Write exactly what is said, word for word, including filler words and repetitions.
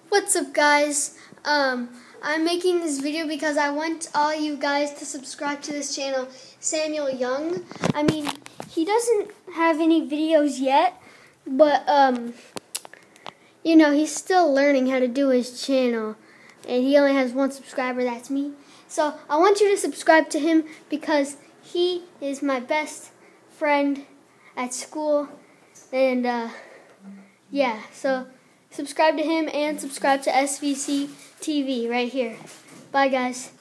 What's up, guys? Um, I'm making this video because I want all you guys to subscribe to this channel, Samuel Young. I mean, he doesn't have any videos yet, but um, you know, he's still learning how to do his channel, and he only has one subscriber. That's me. So I want you to subscribe to him because he is my best friend at school, and uh, yeah. So subscribe to him and subscribe to S V C T V right here. Bye, guys.